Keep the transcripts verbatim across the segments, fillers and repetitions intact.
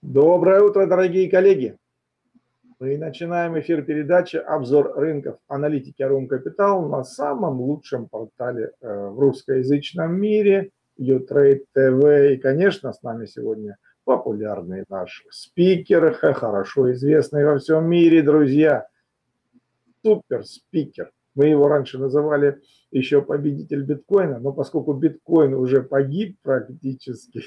Доброе утро, дорогие коллеги! Мы начинаем эфир передачи «Обзор рынков аналитики Arum Capital» на самом лучшем портале в русскоязычном мире YouTrade тэ вэ. И, конечно, с нами сегодня популярный наш спикер, хорошо известный во всем мире, друзья, суперспикер. Мы его раньше называли еще победитель биткоина, но поскольку биткоин уже погиб практически,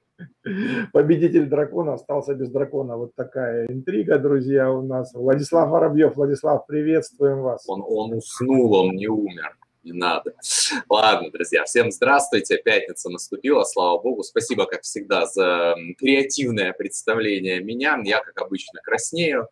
победитель дракона остался без дракона. Вот такая интрига, друзья, у нас. Владислав Воробьев. Владислав, приветствуем вас. Он, он уснул, он не умер. Не надо. Ладно, друзья, всем здравствуйте. Пятница наступила, слава богу. Спасибо, как всегда, за креативное представление меня. Я, как обычно, краснею.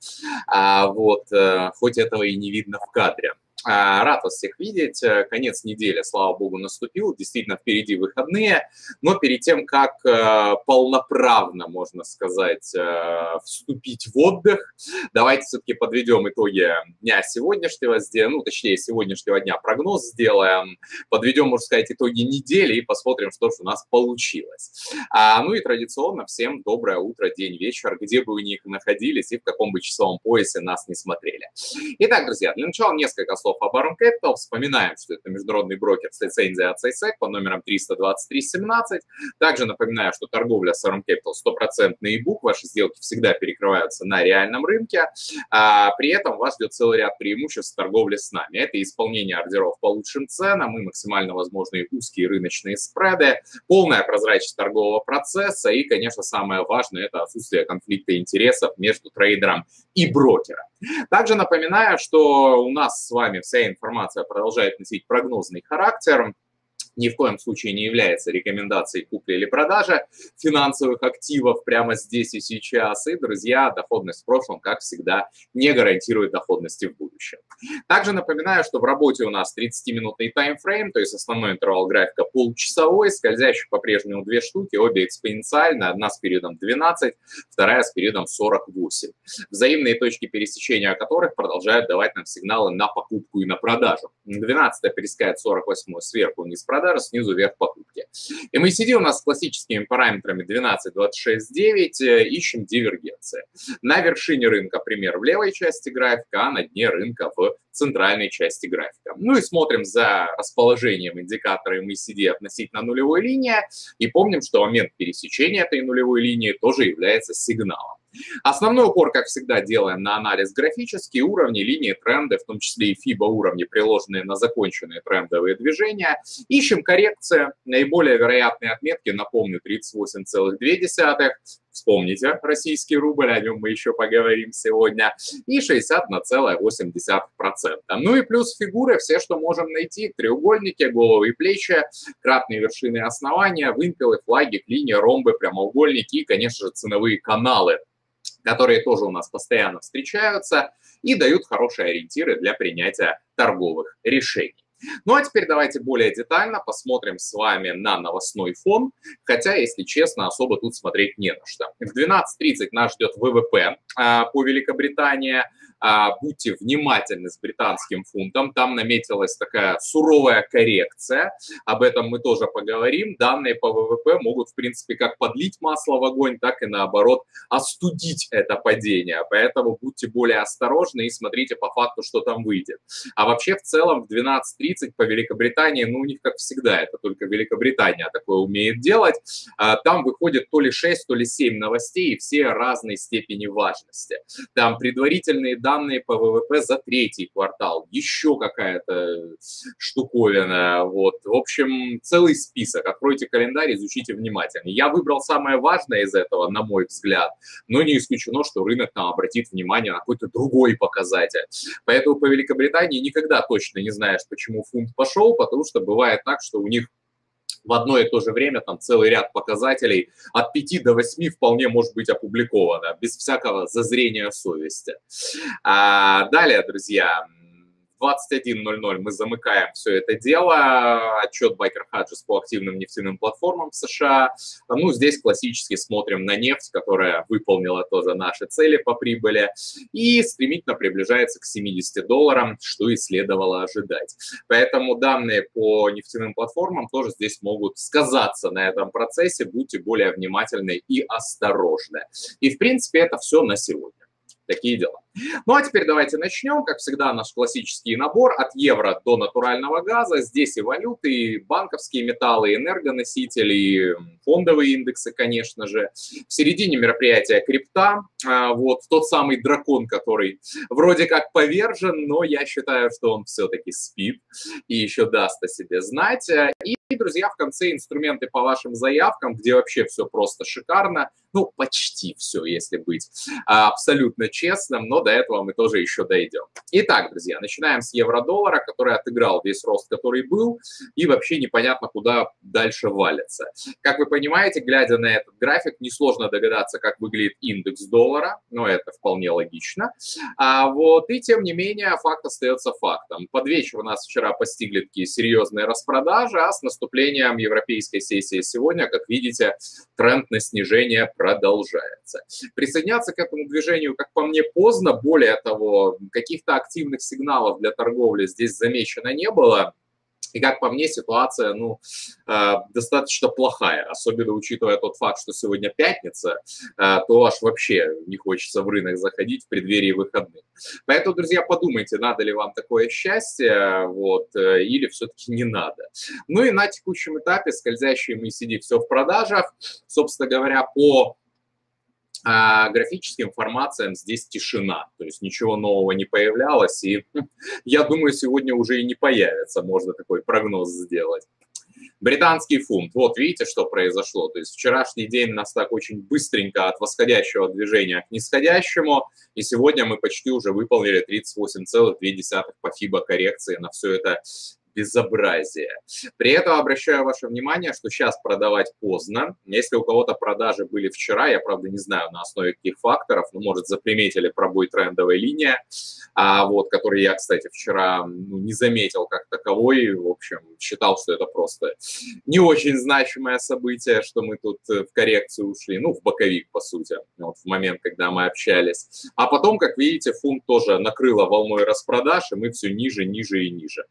А вот, хоть этого и не видно в кадре. Рад вас всех видеть. Конец недели, слава богу, наступил. Действительно, впереди выходные. Но перед тем, как полноправно, можно сказать, вступить в отдых, давайте все-таки подведем итоги дня сегодняшнего, ну, точнее, сегодняшнего дня прогноз сделаем. Подведем, можно сказать, итоги недели и посмотрим, что же у нас получилось. А, ну и традиционно всем доброе утро, день, вечер, где бы вы ни находились и в каком бы часовом поясе нас не смотрели. Итак, друзья, для начала несколько слов об Arum Capital. Вспоминаем, что это международный брокер с лицензией от сай-сек по номерам триста двадцать три семнадцать. Также напоминаю, что торговля с Arum Capital стопроцентный e-book. Ваши сделки всегда перекрываются на реальном рынке. А при этом вас ждет целый ряд преимуществ торговли с нами. Это исполнение ордеров по лучшим ценам и максимально возможные узкие рыночные спреды, полная прозрачность торгового процесса и, конечно, самое важное – это отсутствие конфликта интересов между трейдером и брокером. Также напоминаю, что у нас с вами вся информация продолжает носить прогнозный характер. Ни в коем случае не является рекомендацией купли или продажи финансовых активов прямо здесь и сейчас. И, друзья, доходность в прошлом, как всегда, не гарантирует доходности в будущем. Также напоминаю, что в работе у нас тридцатиминутный таймфрейм, то есть основной интервал графика получасовой, скользящих по-прежнему две штуки, обе экспоненциальные, одна с периодом двенадцать, вторая с периодом сорок восемь. Взаимные точки пересечения которых продолжают давать нам сигналы на покупку и на продажу. двенадцатая пересекает сорок восьмую сверху вниз продажи, снизу вверх покупки. И мы сидим у нас с классическими параметрами двенадцать, двадцать шесть, девять, ищем дивергенции. На вершине рынка пример в левой части графика, а на дне рынка в центральной части графика. Ну и смотрим за расположением индикатора эм эй си ди относительно нулевой линии и помним, что момент пересечения этой нулевой линии тоже является сигналом. Основной упор, как всегда, делаем на анализ графический, уровни, линии, тренды, в том числе и фибо уровни, приложенные на законченные трендовые движения. Ищем коррекции, наиболее вероятные отметки, напомню, тридцать восемь целых две десятых. Вспомните российский рубль, о нем мы еще поговорим сегодня, и шестьдесят целых восемь десятых процента. Ну и плюс фигуры, все, что можем найти, треугольники, головы и плечи, кратные вершины основания, вымпелы, флаги, линии, ромбы, прямоугольники и, конечно же, ценовые каналы, которые тоже у нас постоянно встречаются и дают хорошие ориентиры для принятия торговых решений. Ну а теперь давайте более детально посмотрим с вами на новостной фон, хотя, если честно, особо тут смотреть не на что. В двенадцать тридцать нас ждет вэ вэ пэ а, по Великобритании. А, будьте внимательны с британским фунтом, там наметилась такая суровая коррекция, об этом мы тоже поговорим. Данные по вэ вэ пэ могут, в принципе, как подлить масло в огонь, так и, наоборот, остудить это падение, поэтому будьте более осторожны и смотрите по факту, что там выйдет. А вообще, в целом, в двенадцать тридцать по Великобритании, ну, у них, как всегда, это только Великобритания такое умеет делать, а, там выходит то ли шесть, то ли семь новостей, и все разной степени важности. Там предварительные данные данные по вэ вэ пэ за третий квартал, еще какая-то штуковина, вот, в общем, целый список, откройте календарь, изучите внимательно. Я выбрал самое важное из этого, на мой взгляд, но не исключено, что рынок там обратит внимание на какой-то другой показатель. Поэтому по Великобритании никогда точно не знаешь, почему фунт пошел, потому что бывает так, что у них в одно и то же время там целый ряд показателей от пяти до восьми вполне может быть опубликовано, без всякого зазрения совести. А далее, друзья, в двадцать один ноль ноль мы замыкаем все это дело. Отчет Baker Hodges по активным нефтяным платформам в США. Ну, здесь классически смотрим на нефть, которая выполнила тоже наши цели по прибыли и стремительно приближается к семидесяти долларам, что и следовало ожидать. Поэтому данные по нефтяным платформам тоже здесь могут сказаться на этом процессе. Будьте более внимательны и осторожны. И, в принципе, это все на сегодня. Такие дела. Ну а теперь давайте начнем. Как всегда, наш классический набор от евро до натурального газа. Здесь и валюты, и банковские металлы, и энергоносители, и фондовые индексы, конечно же. В середине мероприятия крипта. Вот тот самый дракон, который вроде как повержен, но я считаю, что он все-таки спит и еще даст о себе знать. И, друзья, в конце инструменты по вашим заявкам, где вообще все просто шикарно. Ну, почти все, если быть абсолютно честным, но до этого мы тоже еще дойдем. Итак, друзья, начинаем с евро-доллара, который отыграл весь рост, который был, и вообще непонятно, куда дальше валится. Как вы понимаете, глядя на этот график, несложно догадаться, как выглядит индекс доллара, но это вполне логично. А вот, и тем не менее, факт остается фактом. Под вечер у нас вчера постигли такие серьезные распродажи, а с наступлением европейской сессии сегодня, как видите, тренд на снижение продолжается. Присоединяться к этому движению, как по мне, поздно. Более того, каких-то активных сигналов для торговли здесь замечено не было. И, как по мне, ситуация ну, достаточно плохая, особенно учитывая тот факт, что сегодня пятница, то аж вообще не хочется в рынок заходить в преддверии выходных. Поэтому, друзья, подумайте, надо ли вам такое счастье, вот, или все-таки не надо. Ну и на текущем этапе скользящий эм эй си ди все в продажах. Собственно говоря, по А графическим формациям здесь тишина, то есть ничего нового не появлялось, и я думаю, сегодня уже и не появится, можно такой прогноз сделать. Британский фунт, вот видите, что произошло, то есть вчерашний день нас так очень быстренько от восходящего движения к нисходящему, и сегодня мы почти уже выполнили тридцать восемь целых две десятых по фибо коррекции на все это безобразие. При этом обращаю ваше внимание, что сейчас продавать поздно. Если у кого-то продажи были вчера, я, правда, не знаю на основе каких факторов, но, может, заприметили пробой трендовой линии, а вот, который я, кстати, вчера ну, не заметил как таковой. В общем, считал, что это просто не очень значимое событие, что мы тут в коррекцию ушли, ну, в боковик, по сути, вот, в момент, когда мы общались. А потом, как видите, фунт тоже накрыло волной распродаж, и мы все ниже, ниже и ниже.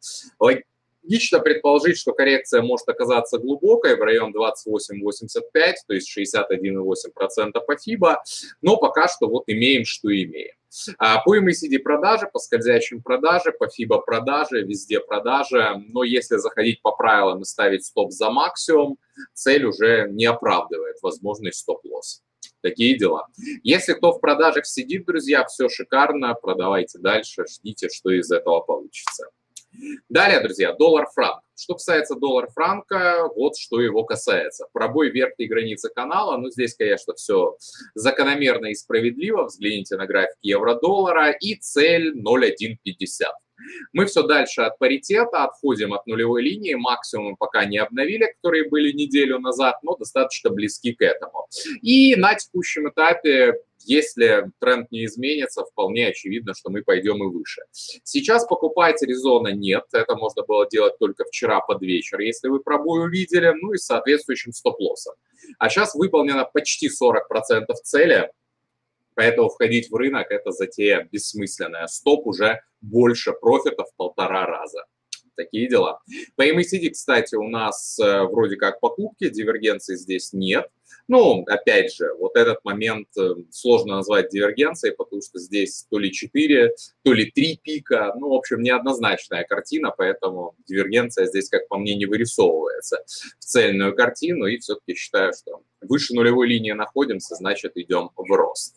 Логично предположить, что коррекция может оказаться глубокой, в район двадцать восемь восемьдесят пять, то есть шестьдесят один и восемь десятых процента по фибо, но пока что вот имеем, что имеем. По эм эй си ди продажи, по скользящим продаже, по фибо продаже, везде продажи, но если заходить по правилам и ставить стоп за максимум, цель уже не оправдывает возможный стоп-лосс. Такие дела. Если кто в продажах сидит, друзья, все шикарно, продавайте дальше, ждите, что из этого получится. Далее, друзья, доллар-франк. Что касается доллар-франка, вот что его касается. Пробой верхней границы канала, ну здесь, конечно, все закономерно и справедливо. Взгляните на график евро-доллара и цель ноль целых одна пятьдесят. Мы все дальше от паритета, отходим от нулевой линии, максимум пока не обновили, которые были неделю назад, но достаточно близки к этому. И на текущем этапе, если тренд не изменится, вполне очевидно, что мы пойдем и выше. Сейчас покупать резона нет, это можно было делать только вчера под вечер, если вы пробой увидели, ну и с соответствующим стоп-лоссом. А сейчас выполнено почти сорок процентов цели. Поэтому входить в рынок – это затея бессмысленная. Стоп уже больше профита в полтора раза. Такие дела. По эм эй си ди, кстати, у нас вроде как покупки, дивергенции здесь нет. Ну, опять же, вот этот момент сложно назвать дивергенцией, потому что здесь то ли четыре, то ли три пика. Ну, в общем, неоднозначная картина, поэтому дивергенция здесь, как по мне, не вырисовывается в цельную картину. И все-таки считаю, что выше нулевой линии находимся, значит, идем в рост.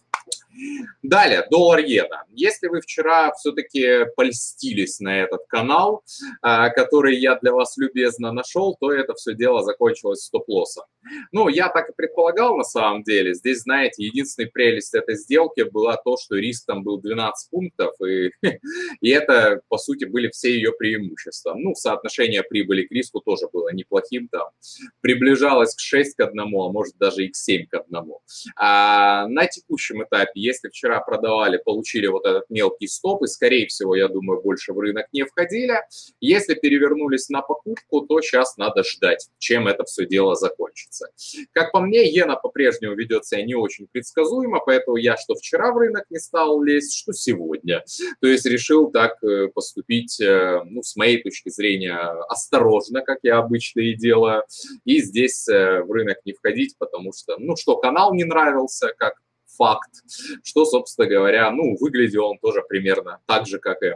Далее, доллар-иена. Если вы вчера все-таки польстились на этот канал, который я для вас любезно нашел, то это все дело закончилось стоп-лоссом. Ну, я так и предполагал на самом деле. Здесь, знаете, единственная прелесть этой сделки была то, что риск там был двенадцать пунктов, и, и это, по сути, были все ее преимущества. Ну, соотношение прибыли к риску тоже было неплохим, там приближалось к шесть к одному, а может даже и к семь к одному. А на текущем этапе если вчера продавали, получили вот этот мелкий стоп, и, скорее всего, я думаю, больше в рынок не входили. Если перевернулись на покупку, то сейчас надо ждать, чем это все дело закончится. Как по мне, иена по-прежнему ведет себя не очень предсказуемо, поэтому я что вчера в рынок не стал лезть, что сегодня. То есть решил так поступить, ну, с моей точки зрения, осторожно, как я обычно и делаю, и здесь в рынок не входить, потому что, ну, что канал не нравился, как факт, что, собственно говоря, ну, выглядел он тоже примерно так же, как и,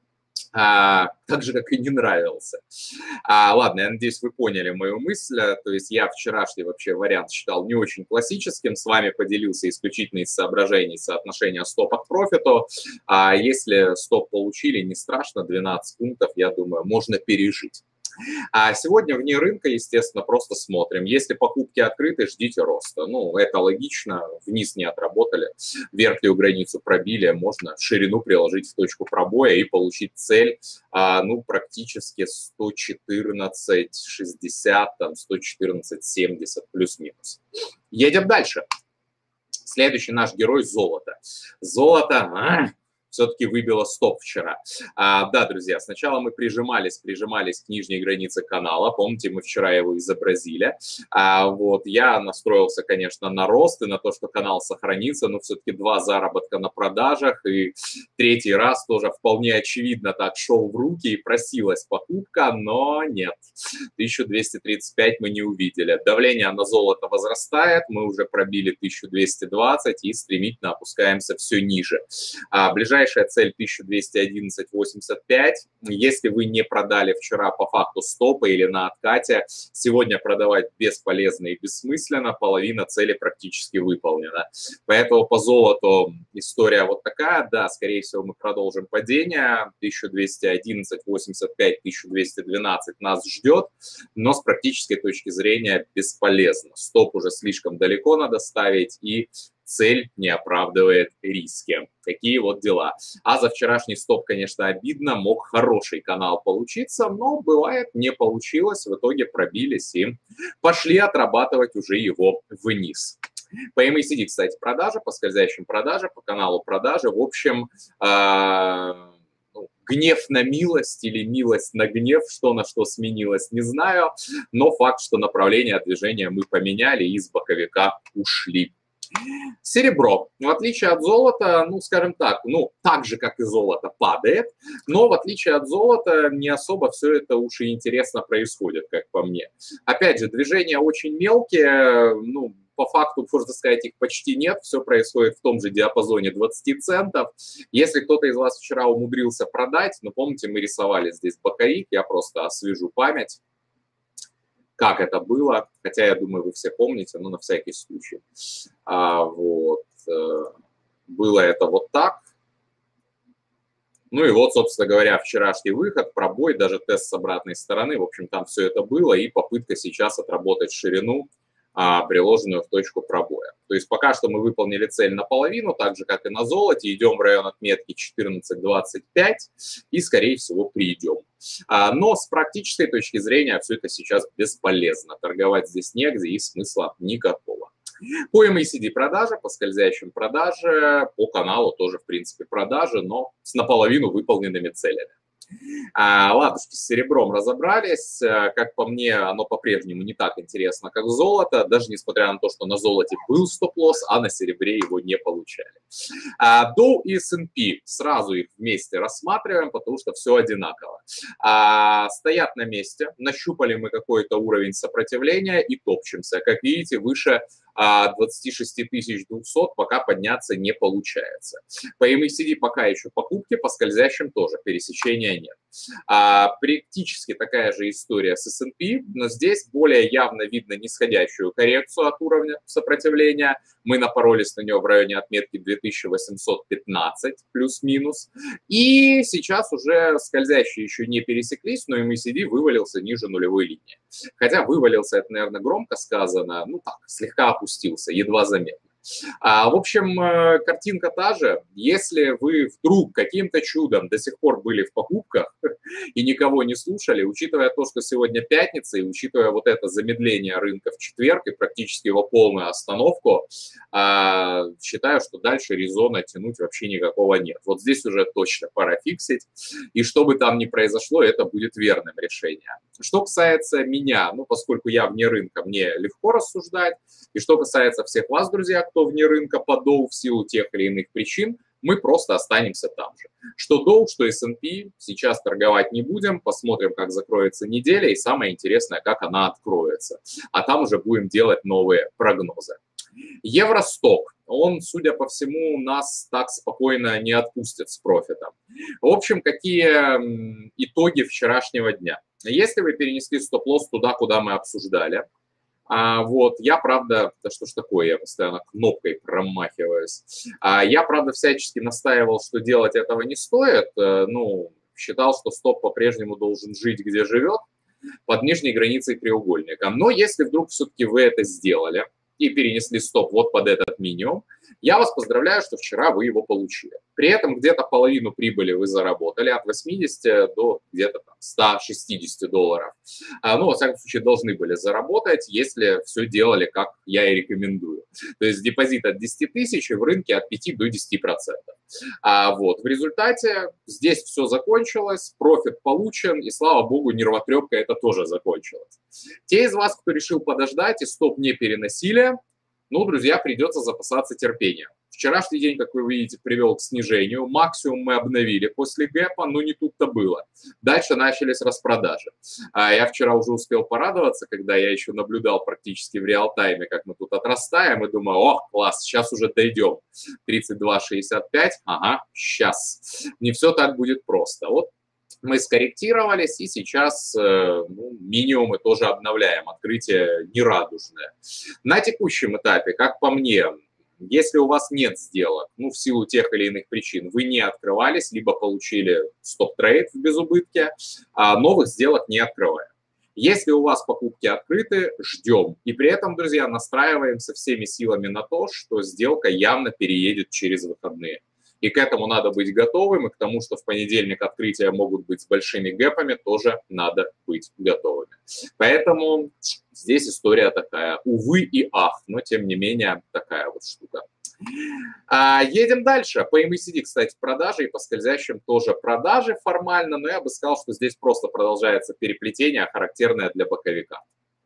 а, так же, как и не нравился. А, ладно, я надеюсь, вы поняли мою мысль. То есть я вчерашний вообще вариант считал не очень классическим, с вами поделился исключительно из соображений соотношения стопа к профиту. А если стоп получили, не страшно, двенадцать пунктов, я думаю, можно пережить. А сегодня вне рынка, естественно, просто смотрим. Если покупки открыты, ждите роста. Ну, это логично, вниз не отработали, верхнюю границу пробили, можно ширину приложить в точку пробоя и получить цель, а, ну, практически сто четырнадцать шестьдесят, там, сто четырнадцать семьдесят плюс-минус. Едем дальше. Следующий наш герой — золото. Золото... А? Все-таки выбило стоп вчера. А, да, друзья, сначала мы прижимались, прижимались к нижней границе канала. Помните, мы вчера его изобразили. А, вот, я настроился, конечно, на рост и на то, что канал сохранится, но все-таки два заработка на продажах. И третий раз тоже вполне очевидно так шел в руки и просилась покупка, но нет. тысячу двести тридцать пять мы не увидели. Давление на золото возрастает, мы уже пробили тысячу двести двадцать и стремительно опускаемся все ниже. А, ближайшая цель тысяча двести одиннадцать восемьдесят пять. Если вы не продали вчера по факту стопа или на откате, сегодня продавать бесполезно и бессмысленно, половина цели практически выполнена. Поэтому по золоту история вот такая, да, скорее всего мы продолжим падение, тысяча двести одиннадцать восемьдесят пять тысяча двести двенадцать нас ждет, но с практической точки зрения бесполезно. Стоп уже слишком далеко надо ставить, и цель не оправдывает риски. Такие вот дела. А за вчерашний стоп, конечно, обидно. Мог хороший канал получиться, но бывает, не получилось. В итоге пробились и пошли отрабатывать уже его вниз. По эм эй си ди, кстати, продажа, по скользящим продаже, по каналу продажи. В общем, гнев на милость или милость на гнев, что на что сменилось, не знаю. Но факт, что направление движения мы поменяли и из боковика ушли. Серебро, в отличие от золота, ну, скажем так, ну, так же, как и золото, падает, но в отличие от золота не особо все это уж и интересно происходит, как по мне. Опять же, движения очень мелкие, ну, по факту, можно сказать, их почти нет, все происходит в том же диапазоне двадцати центов. Если кто-то из вас вчера умудрился продать, ну, помните, мы рисовали здесь боковик, я просто освежу память, как это было, хотя, я думаю, вы все помните, но на всякий случай. А, вот, э, было это вот так. Ну и вот, собственно говоря, вчерашний выход, пробой, даже тест с обратной стороны, в общем, там все это было, и попытка сейчас отработать ширину, а, приложенную в точку пробоя. То есть пока что мы выполнили цель наполовину, так же, как и на золоте, идем в район отметки четырнадцать двадцать пять и, скорее всего, придем. А, но с практической точки зрения все это сейчас бесполезно. Торговать здесь негде и смысла никакого. По эм эй си ди продажа, по скользящим продаже, по каналу тоже, в принципе, продажи, но с наполовину выполненными целями. А, ладушки, с серебром разобрались. Как по мне, оно по-прежнему не так интересно, как золото, даже несмотря на то, что на золоте был стоп-лосс, а на серебре его не получали. А, Dow и эс энд пи, сразу их вместе рассматриваем, потому что все одинаково. А, стоят на месте, нащупали мы какой-то уровень сопротивления и топчемся. Как видите, выше двадцати шести тысяч двухсот пока подняться не получается. По эм эй си ди пока еще покупки, по скользящим тоже пересечения нет. А, практически такая же история с эс энд пи, но здесь более явно видно нисходящую коррекцию от уровня сопротивления. Мы напоролись на нее в районе отметки две тысячи восемьсот пятнадцать плюс-минус. И сейчас уже скользящие еще не пересеклись, но эм эй си ди вывалился ниже нулевой линии. Хотя вывалился, это, наверное, громко сказано, ну так, слегка опустился, едва заметно. А, в общем, картинка та же. Если вы вдруг каким-то чудом до сих пор были в покупках и никого не слушали, учитывая то, что сегодня пятница, и учитывая вот это замедление рынка в четверг и практически его полную остановку, а, считаю, что дальше резона тянуть вообще никакого нет. Вот здесь уже точно пора фиксить. И что бы там ни произошло, это будет верным решением. Что касается меня, ну, поскольку я вне рынка, мне легко рассуждать. И что касается всех вас, друзья, кто вне рынка подол в силу тех или иных причин, мы просто останемся там же. Что Dow, что эс энд пи, сейчас торговать не будем, посмотрим, как закроется неделя, и самое интересное, как она откроется. А там уже будем делать новые прогнозы. Евросток, он, судя по всему, нас так спокойно не отпустит с профитом. В общем, какие итоги вчерашнего дня? Если вы перенесли стоп-лосс туда, куда мы обсуждали, а, вот, я, правда, да что ж такое, я постоянно кнопкой промахиваюсь. А, я, правда, всячески настаивал, что делать этого не стоит. А, ну, считал, что стоп по-прежнему должен жить, где живет, под нижней границей треугольника. Но если вдруг все-таки вы это сделали и перенесли стоп вот под этот минимум, я вас поздравляю, что вчера вы его получили. При этом где-то половину прибыли вы заработали, от восьмидесяти до где-то ста шестидесяти долларов. Ну, во всяком случае, должны были заработать, если все делали, как я и рекомендую. То есть депозит от десяти тысяч, в рынке от пяти до десяти процентов. А вот в результате здесь все закончилось, профит получен, и, слава богу, нервотрепка это тоже закончилась. Те из вас, кто решил подождать и стоп не переносили, ну, друзья, придется запасаться терпением. Вчерашний день, как вы видите, привел к снижению. Максимум мы обновили после гэпа, но не тут-то было. Дальше начались распродажи. А я вчера уже успел порадоваться, когда я еще наблюдал практически в реал-тайме, как мы тут отрастаем, и думаю, ох, класс, сейчас уже дойдем. тридцать два шестьдесят пять, ага, сейчас. Не все так будет просто. Вот мы скорректировались, и сейчас э, ну, минимумы тоже обновляем. Открытие нерадужное. На текущем этапе, как по мне, если у вас нет сделок, ну, в силу тех или иных причин, вы не открывались, либо получили стоп-трейд в безубытке, а новых сделок не открываем. Если у вас покупки открыты, ждем. И при этом, друзья, настраиваемся всеми силами на то, что сделка явно переедет через выходные. И к этому надо быть готовым, и к тому, что в понедельник открытия могут быть с большими гэпами, тоже надо быть готовыми. Поэтому здесь история такая, увы и ах, но тем не менее такая вот штука. А, едем дальше. По эм эй си ди, кстати, продажи, и по скользящим тоже продажи формально, но я бы сказал, что здесь просто продолжается переплетение, характерное для боковика.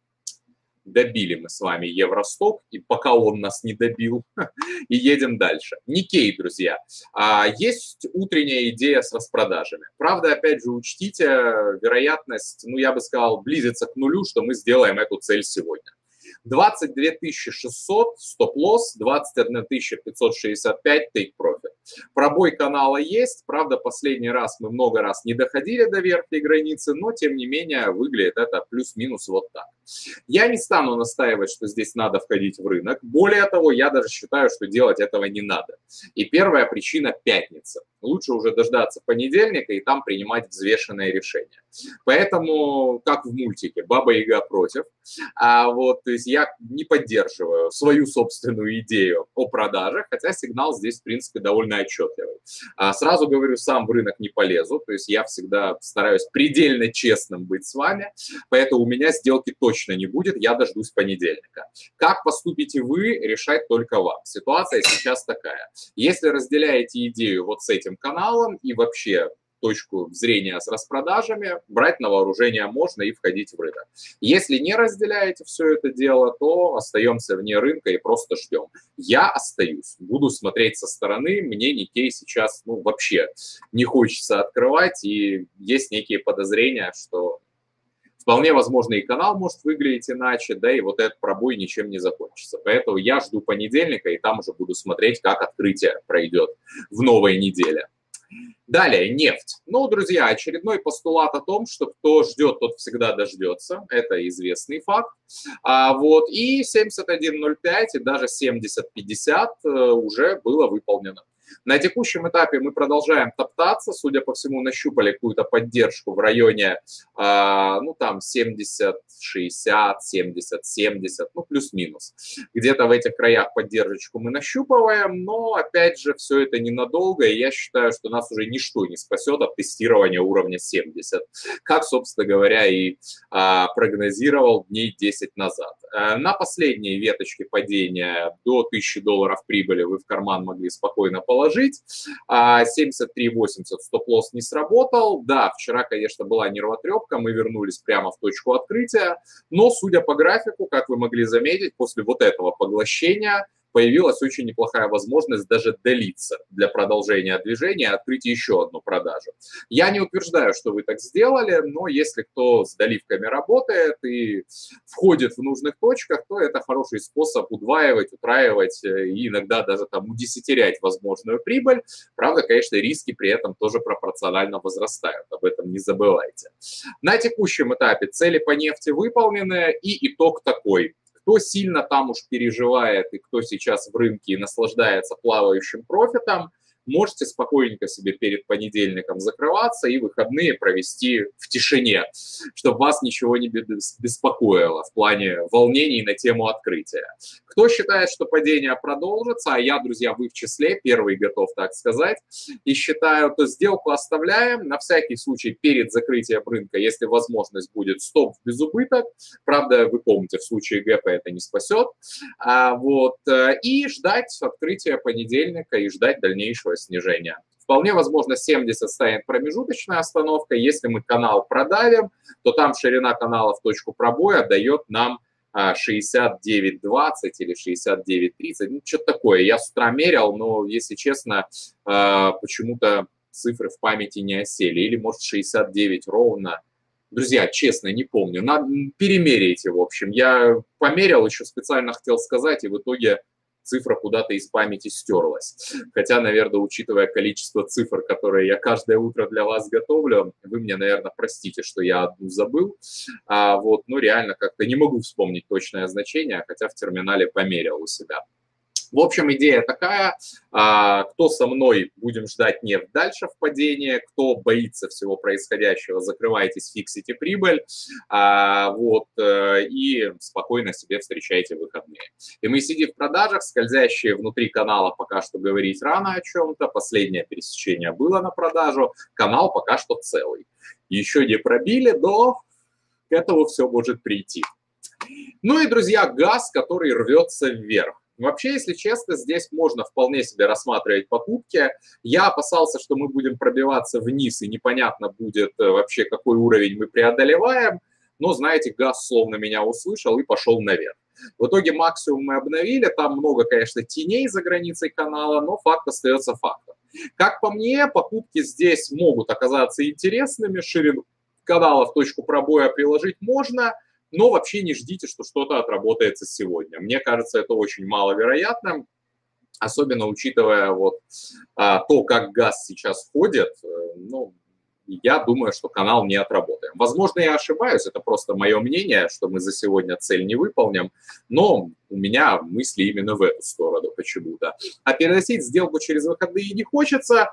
Добили мы с вами Евросток, и пока он нас не добил, и едем дальше. Никей, друзья. Есть утренняя идея с распродажами. Правда, опять же, учтите, вероятность, ну, я бы сказал, близится к нулю, что мы сделаем эту цель сегодня. двадцать две тысячи шестьсот стоп-лосс, двадцать одна тысяча пятьсот шестьдесят пять тейк-профит. Пробой канала есть, правда, последний раз мы много раз не доходили до верхней границы, но, тем не менее, выглядит это плюс-минус вот так. Я не стану настаивать, что здесь надо входить в рынок. Более того, я даже считаю, что делать этого не надо. И первая причина – пятница. Лучше уже дождаться понедельника и там принимать взвешенные решения. Поэтому, как в мультике, Баба-Яга против. А вот, то есть я не поддерживаю свою собственную идею о продажах, хотя сигнал здесь, в принципе, довольно отчетливый. А сразу говорю, сам в рынок не полезу, то есть я всегда стараюсь предельно честным быть с вами, поэтому у меня сделки точно не будет, я дождусь понедельника. Как поступите вы, решать только вам. Ситуация сейчас такая. Если разделяете идею вот с этим каналом и вообще точку зрения с распродажами, брать на вооружение можно и входить в рынок. Если не разделяете все это дело, то остаемся вне рынка и просто ждем. Я остаюсь, буду смотреть со стороны, мне Никей сейчас ну, вообще не хочется открывать, и есть некие подозрения, что вполне возможно и канал может выглядеть иначе, да и вот этот пробой ничем не закончится. Поэтому я жду понедельника, и там уже буду смотреть, как открытие пройдет в новой неделе. Далее, нефть. Ну, друзья, очередной постулат о том, что кто ждет, тот всегда дождется. Это известный факт. А, вот, и семьдесят один ноль пять и даже семьдесят пятьдесят уже было выполнено. На текущем этапе мы продолжаем топтаться, судя по всему, нащупали какую-то поддержку в районе, ну там семьдесят, шестьдесят, семьдесят, семьдесят, ну плюс-минус. Где-то в этих краях поддержку мы нащупываем, но опять же все это ненадолго, и я считаю, что нас уже ничто не спасет от тестирования уровня семьдесят, как, собственно говоря, и а, прогнозировал дней десять назад. А, на последней веточке падения до тысячи долларов прибыли вы в карман могли спокойно положить. А, семьдесят три восемьдесят стоп-лосс не сработал. Да, вчера, конечно, была нервотрепка, мы вернулись прямо в точку открытия, но, судя по графику, как вы могли заметить, после вот этого поглощения появилась очень неплохая возможность даже долиться для продолжения движения и открыть еще одну продажу. Я не утверждаю, что вы так сделали, но если кто с доливками работает и входит в нужных точках, то это хороший способ удваивать, утраивать и иногда даже там удесятерять возможную прибыль. Правда, конечно, риски при этом тоже пропорционально возрастают, об этом не забывайте. На текущем этапе цели по нефти выполнены, и итог такой. Кто сильно там уж переживает и кто сейчас в рынке и наслаждается плавающим профитом, можете спокойненько себе перед понедельником закрываться и выходные провести в тишине, чтобы вас ничего не беспокоило в плане волнений на тему открытия. Кто считает, что падение продолжится, а я, друзья, вы в числе, первый готов так сказать, и считаю, то сделку оставляем. На всякий случай перед закрытием рынка, если возможность будет, стоп в безубыток. Правда, вы помните, в случае гэпа это не спасет. А, вот, и ждать открытия понедельника и ждать дальнейшего снижения. Вполне возможно, семьдесят станет промежуточная остановка. Если мы канал продавим, то там ширина канала в точку пробоя дает нам шестьдесят девять двадцать или шестьдесят девять тридцать. Ну, что-то такое. Я с утра мерял, но, если честно, почему-то цифры в памяти не осели. Или, может, шестьдесят девять ровно. Друзья, честно, не помню. Надо, перемеряйте, в общем. Я померял, еще специально хотел сказать, и в итоге цифра куда-то из памяти стерлась. Хотя, наверное, учитывая количество цифр, которые я каждое утро для вас готовлю, вы мне, наверное, простите, что я одну забыл. А вот, ну, реально как-то не могу вспомнить точное значение, хотя в терминале померял у себя. В общем, идея такая, кто со мной, будем ждать нефть дальше в падении, кто боится всего происходящего, закрывайтесь, фиксите прибыль, вот, и спокойно себе встречайте выходные. И мы сидим в продажах, скользящие внутри канала пока что говорить рано о чем-то, последнее пересечение было на продажу, канал пока что целый. Еще не пробили, но к этому все может прийти. Ну и, друзья, газ, который рвется вверх. Вообще, если честно, здесь можно вполне себе рассматривать покупки. Я опасался, что мы будем пробиваться вниз, и непонятно будет вообще, какой уровень мы преодолеваем. Но, знаете, газ словно меня услышал и пошел наверх. В итоге максимум мы обновили. Там много, конечно, теней за границей канала, но факт остается фактом. Как по мне, покупки здесь могут оказаться интересными. Ширину канала в точку пробоя приложить можно. Но вообще не ждите, что что-то отработается сегодня. Мне кажется, это очень маловероятно, особенно учитывая вот а, то, как газ сейчас ходит. Ну, я думаю, что канал не отработаем. Возможно, я ошибаюсь, это просто мое мнение, что мы за сегодня цель не выполним, но у меня мысли именно в эту сторону почему-то. А переносить сделку через выходные не хочется.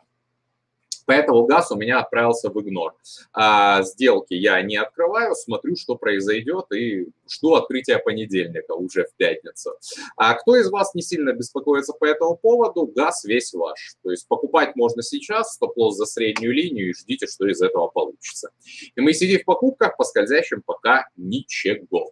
Поэтому газ у меня отправился в игнор. А, сделки я не открываю, смотрю, что произойдет, и жду открытия понедельника уже в пятницу. А кто из вас не сильно беспокоится по этому поводу, газ весь ваш. То есть покупать можно сейчас, стоп-лосс за среднюю линию, и ждите, что из этого получится. И мы сидим в покупках, по скользящим пока ничего.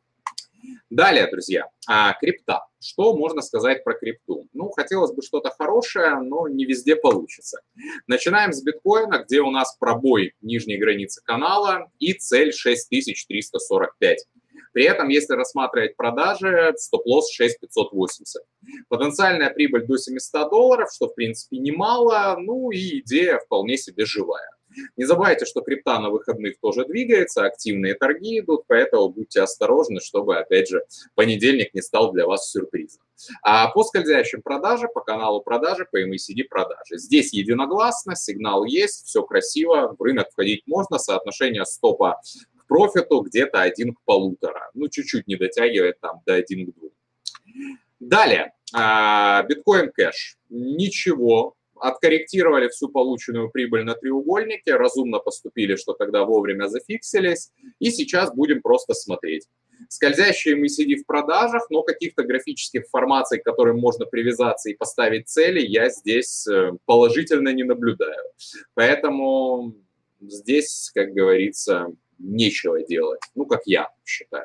Далее, друзья, а, крипта. Что можно сказать про крипту? Ну, хотелось бы что-то хорошее, но не везде получится. Начинаем с биткоина, где у нас пробой нижней границы канала и цель шесть тысяч триста сорок пять. При этом, если рассматривать продажи, стоп-лосс шесть тысяч пятьсот восемьдесят. Потенциальная прибыль до семисот долларов, что, в принципе, немало, ну и идея вполне себе живая. Не забывайте, что крипта на выходных тоже двигается, активные торги идут, поэтому будьте осторожны, чтобы, опять же, понедельник не стал для вас сюрпризом. А по скользящим продажам, по каналу продажи, по эм эй си ди продажи. Здесь единогласно, сигнал есть, все красиво, в рынок входить можно, соотношение стопа к профиту где-то один к полутора. Ну, чуть-чуть не дотягивает там до один к двум. Далее, биткоин кэш. Ничего откорректировали всю полученную прибыль на треугольнике, разумно поступили, что тогда вовремя зафиксились, и сейчас будем просто смотреть. Скользящие эм эй си ди в продажах, но каких-то графических формаций, к которым можно привязаться и поставить цели, я здесь положительно не наблюдаю. Поэтому здесь, как говорится, нечего делать, ну, как я считаю.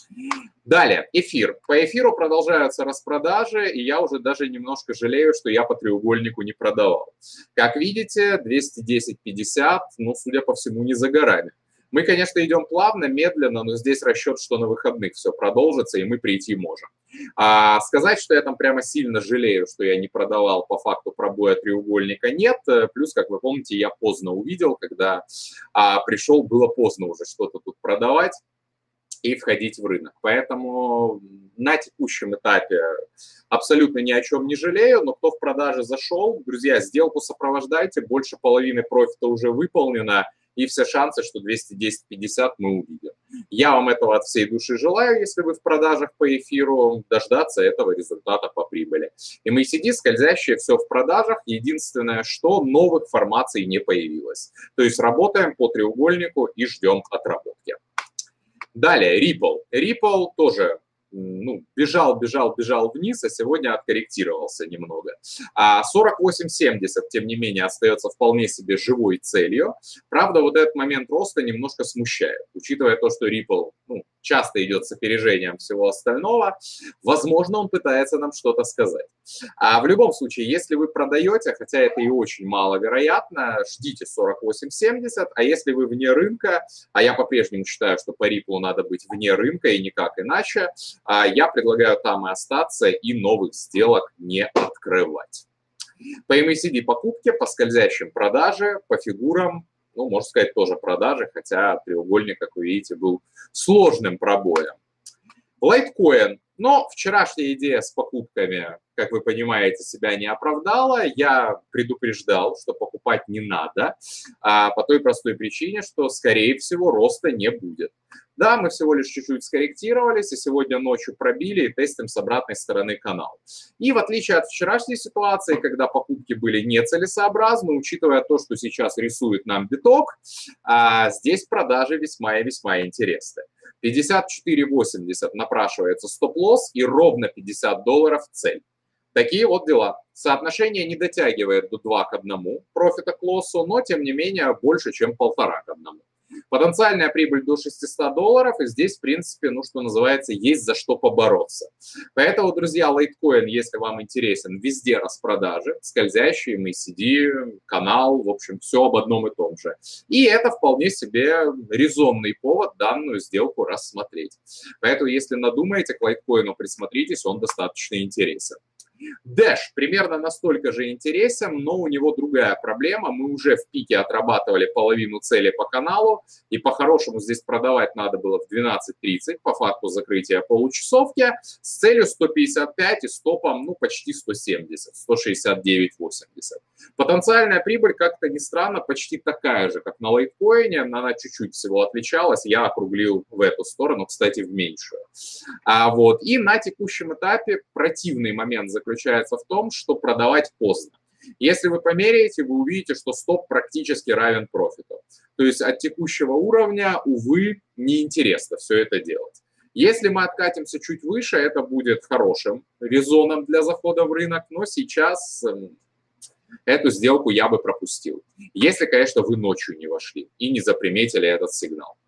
Далее, эфир. По эфиру продолжаются распродажи, и я уже даже немножко жалею, что я по треугольнику не продавал. Как видите, двести десять пятьдесят, ну, судя по всему, не за горами. Мы, конечно, идем плавно, медленно, но здесь расчет, что на выходных все продолжится, и мы прийти можем. А сказать, что я там прямо сильно жалею, что я не продавал по факту пробоя треугольника, нет. Плюс, как вы помните, я поздно увидел, когда а, пришел, было поздно уже что-то тут продавать и входить в рынок. Поэтому на текущем этапе абсолютно ни о чем не жалею, но кто в продаже зашел, друзья, сделку сопровождайте, больше половины профита уже выполнено, и все шансы, что двести десять пятьдесят мы увидим. Я вам этого от всей души желаю, если вы в продажах по эфиру, дождаться этого результата по прибыли. эм эй си ди скользящие, все в продажах, единственное, что новых формаций не появилось. То есть работаем по треугольнику и ждем отработки. Далее, Ripple. Ripple тоже ну, бежал, бежал, бежал вниз, а сегодня откорректировался немного. А сорок восемь семьдесят, тем не менее, остается вполне себе живой целью. Правда, вот этот момент роста немножко смущает, учитывая то, что Ripple ну, часто идет с опережением всего остального. Возможно, он пытается нам что-то сказать. А в любом случае, если вы продаете, хотя это и очень маловероятно, ждите сорок восемь семьдесят, а если вы вне рынка, а я по-прежнему считаю, что по Ripple надо быть вне рынка и никак иначе, я предлагаю там и остаться и новых сделок не открывать. По эм эй си ди покупки, по скользящим продаже, по фигурам, ну, можно сказать, тоже продажи, хотя треугольник, как вы видите, был сложным пробоем. Litecoin. Но вчерашняя идея с покупками, как вы понимаете, себя не оправдала. Я предупреждал, что покупать не надо, а по той простой причине, что, скорее всего, роста не будет. Да, мы всего лишь чуть-чуть скорректировались, и сегодня ночью пробили и тестим с обратной стороны канал. И в отличие от вчерашней ситуации, когда покупки были нецелесообразны, учитывая то, что сейчас рисует нам биток, а здесь продажи весьма и весьма интересны. пятьдесят четыре восемьдесят напрашивается стоп-лосс и ровно пятьдесят долларов цель. Такие вот дела. Соотношение не дотягивает до два к одному профита к лоссу, но тем не менее больше, чем полтора к одному. Потенциальная прибыль до шестисот долларов, и здесь, в принципе, ну, что называется, есть за что побороться. Поэтому, друзья, Litecoin, если вам интересен, везде распродажи, скользящие, эм эй си ди, канал, в общем, все об одном и том же. И это вполне себе резонный повод данную сделку рассмотреть. Поэтому, если надумаете, к Litecoin присмотритесь, он достаточно интересен. Dash примерно настолько же интересен, но у него другая проблема. Мы уже в пике отрабатывали половину цели по каналу, и по-хорошему здесь продавать надо было в двенадцать тридцать по факту закрытия получасовки с целью сто пятьдесят пять и стопом ну, почти сто семьдесят, сто шестьдесят девять восемьдесят. Потенциальная прибыль, как-то ни странно, почти такая же, как на лайткоине. Она чуть-чуть всего отличалась. Я округлил в эту сторону, кстати, в меньшую. А вот. И на текущем этапе противный момент заключается в том, что продавать поздно. Если вы померяете, вы увидите, что стоп практически равен профиту. То есть от текущего уровня, увы, неинтересно все это делать. Если мы откатимся чуть выше, это будет хорошим резоном для захода в рынок, но сейчас эту сделку я бы пропустил. Если, конечно, вы ночью не вошли и не заприметили этот сигнал.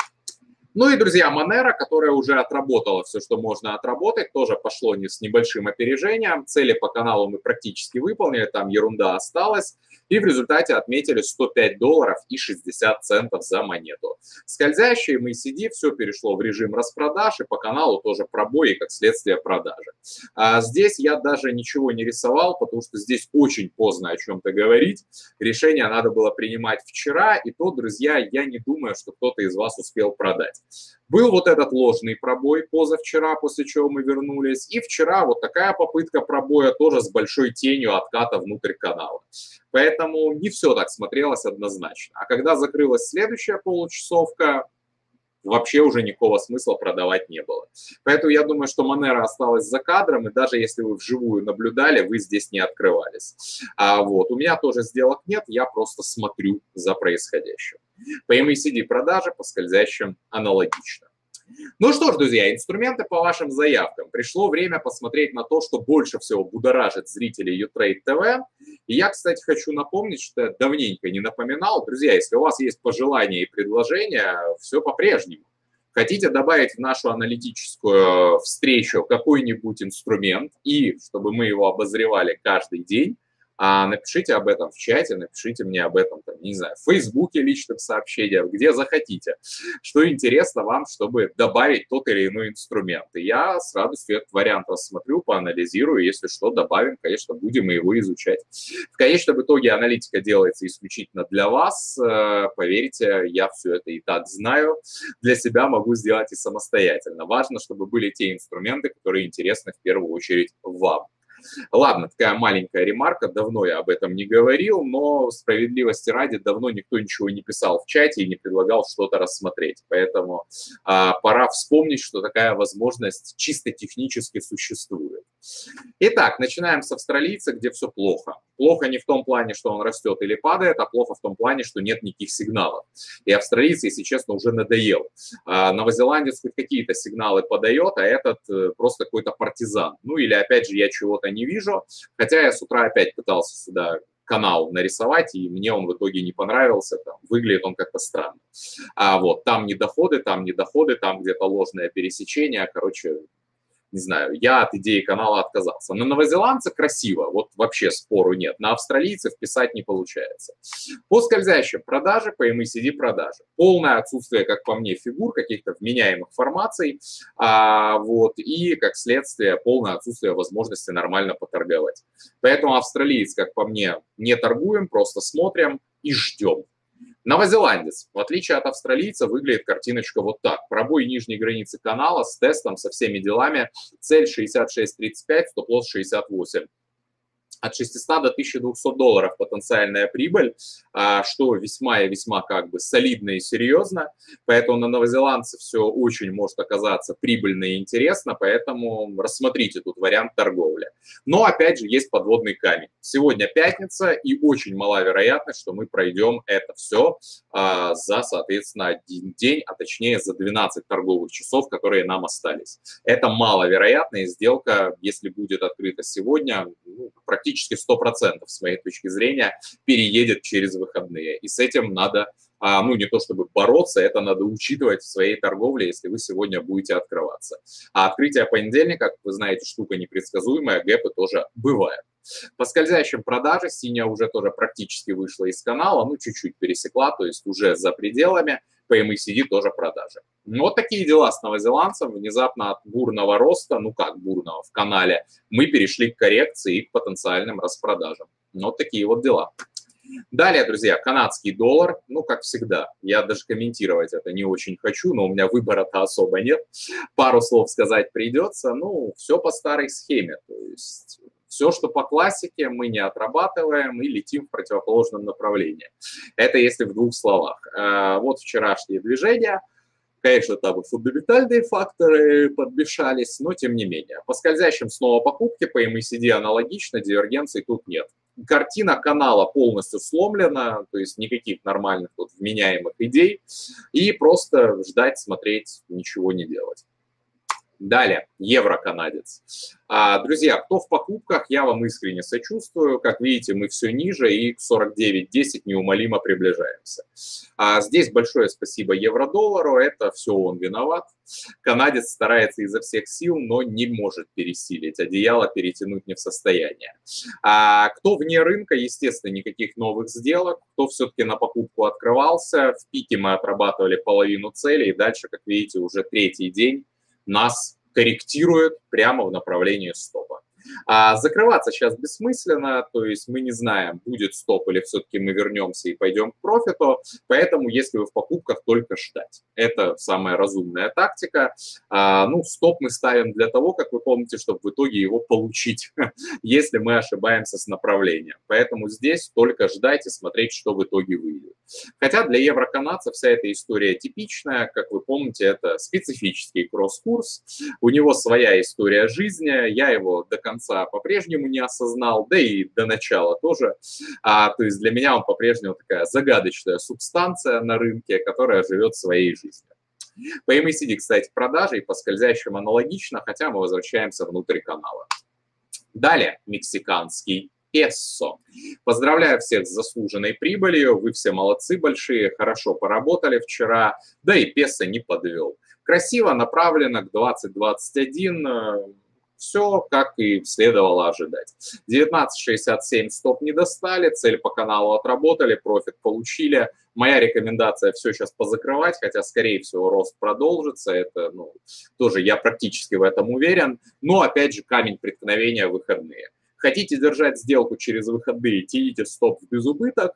Ну и, друзья, Monero, которая уже отработала все, что можно отработать, тоже пошло не с небольшим опережением. Цели по каналу мы практически выполнили, там ерунда осталась. И в результате отметили сто пять долларов и шестьдесят центов за монету. Скользящие эм эй си ди, все перешло в режим распродаж, и по каналу тоже пробои, как следствие продажи. А здесь я даже ничего не рисовал, потому что здесь очень поздно о чем-то говорить. Решение надо было принимать вчера, и то, друзья, я не думаю, что кто-то из вас успел продать. Был вот этот ложный пробой позавчера, после чего мы вернулись. И вчера вот такая попытка пробоя тоже с большой тенью отката внутрь канала. Поэтому не все так смотрелось однозначно. А когда закрылась следующая получасовка, вообще уже никакого смысла продавать не было. Поэтому я думаю, что Monero осталась за кадром, и даже если вы вживую наблюдали, вы здесь не открывались. А вот у меня тоже сделок нет, я просто смотрю за происходящим. По эм эй си ди продажи, по скользящим аналогично. Ну что ж, друзья, инструменты по вашим заявкам. Пришло время посмотреть на то, что больше всего будоражит зрителей Utrade тэ вэ. И я, кстати, хочу напомнить, что я давненько не напоминал. Друзья, если у вас есть пожелания и предложения, все по-прежнему. Хотите добавить в нашу аналитическую встречу какой-нибудь инструмент, и чтобы мы его обозревали каждый день, а напишите об этом в чате, напишите мне об этом, там, не знаю, в Фейсбуке личным сообщением, где захотите. Что интересно вам, чтобы добавить тот или иной инструмент. И я с радостью этот вариант рассмотрю, поанализирую, если что, добавим, конечно, будем его изучать. В конечном итоге аналитика делается исключительно для вас. Поверьте, я все это и так знаю. Для себя могу сделать и самостоятельно. Важно, чтобы были те инструменты, которые интересны в первую очередь вам. Ладно, такая маленькая ремарка, давно я об этом не говорил, но справедливости ради давно никто ничего не писал в чате и не предлагал что-то рассмотреть. Поэтому а, пора вспомнить, что такая возможность чисто технически существует. Итак, начинаем с австралийца, где все плохо. Плохо не в том плане, что он растет или падает, а плохо в том плане, что нет никаких сигналов. И австралиец, если честно, уже надоел. А, новозеландец хоть какие-то сигналы подает, а этот просто какой-то партизан. Ну или опять же я чего-то не вижу, хотя я с утра опять пытался сюда канал нарисовать, и мне он в итоге не понравился, там, выглядит он как-то странно. А вот там недоходы, там недоходы, там где-то ложное пересечение, короче, не знаю, я от идеи канала отказался. На новозеландца красиво, вот вообще спору нет. На австралийцев писать не получается. По скользящим продажи, по эм эй си ди продажи. Полное отсутствие, как по мне, фигур, каких-то вменяемых формаций. А, вот, и, как следствие, полное отсутствие возможности нормально поторговать. Поэтому австралиец, как по мне, не торгуем, просто смотрим и ждем. Новозеландец, в отличие от австралийца, выглядит картиночка вот так. Пробой нижней границы канала с тестом, со всеми делами. Цель шестьдесят шесть тридцать пять, стоп-лосс шестьдесят восемь. От шестисот до тысячи двухсот долларов потенциальная прибыль, что весьма и весьма как бы солидно и серьезно. Поэтому на новозеландце все очень может оказаться прибыльно и интересно, поэтому рассмотрите тут вариант торговли. Но опять же есть подводный камень. Сегодня пятница и очень мала вероятность, что мы пройдем это все за, соответственно, один день, а точнее за двенадцать торговых часов, которые нам остались. Это маловероятная сделка, если будет открыта сегодня, ну, практически сто процентов, с моей точки зрения, переедет через выходные. И с этим надо, ну, не то чтобы бороться, это надо учитывать в своей торговле, если вы сегодня будете открываться. А открытие понедельника, как вы знаете, штука непредсказуемая, гэпы тоже бывают. По скользящим продаже синяя уже тоже практически вышла из канала, ну, чуть-чуть пересекла, то есть уже за пределами. По эм эй си ди тоже продажи. Вот такие дела с новозеландцем. Внезапно от бурного роста, ну как бурного, в канале, мы перешли к коррекции и к потенциальным распродажам. Вот такие вот дела. Далее, друзья, канадский доллар, ну, как всегда, я даже комментировать это не очень хочу, но у меня выбора-то особо нет. Пару слов сказать придется, ну, все по старой схеме, то есть... Все, что по классике, мы не отрабатываем и летим в противоположном направлении. Это если в двух словах. Вот вчерашние движения. Конечно, там и фундаментальные факторы подмешались, но тем не менее. По скользящим снова покупки, по эм эй си ди аналогично, дивергенций тут нет. Картина канала полностью сломлена, то есть никаких нормальных тут вменяемых идей. И просто ждать, смотреть, ничего не делать. Далее, евро-канадец. А, друзья, кто в покупках, я вам искренне сочувствую. Как видите, мы все ниже и к сорок девять десять неумолимо приближаемся. А здесь большое спасибо евро-доллару, это все он виноват. Канадец старается изо всех сил, но не может пересилить, одеяло перетянуть не в состоянии. А кто вне рынка, естественно, никаких новых сделок. Кто все-таки на покупку открывался, в пике мы отрабатывали половину цели, и дальше, как видите, уже третий день нас корректирует прямо в направлении стопа. А закрываться сейчас бессмысленно, то есть мы не знаем, будет стоп или все-таки мы вернемся и пойдем к профиту, поэтому если вы в покупках, только ждать. Это самая разумная тактика. А, ну, стоп мы ставим для того, как вы помните, чтобы в итоге его получить, если мы ошибаемся с направлением. Поэтому здесь только ждать и смотреть, что в итоге выйдет. Хотя для евро-канадцев вся эта история типичная, как вы помните, это специфический кросс-курс, у него своя история жизни, я его до конца по-прежнему не осознал, да и до начала тоже. А, то есть для меня он по-прежнему такая загадочная субстанция на рынке, которая живет своей жизнью. По эм эй си ди, кстати, продажи и по скользящим аналогично, хотя мы возвращаемся внутрь канала. Далее мексиканский песо. Поздравляю всех с заслуженной прибылью, вы все молодцы большие, хорошо поработали вчера, да и песо не подвел. Красиво направлено к двадцать двадцать один, все как и следовало ожидать. девятнадцать шестьдесят семь стоп не достали, цель по каналу отработали, профит получили. Моя рекомендация все сейчас позакрывать, хотя, скорее всего, рост продолжится. Это, ну, тоже я практически в этом уверен. Но, опять же, камень преткновения – выходные. Хотите держать сделку через выходные, тяните стоп в безубыток?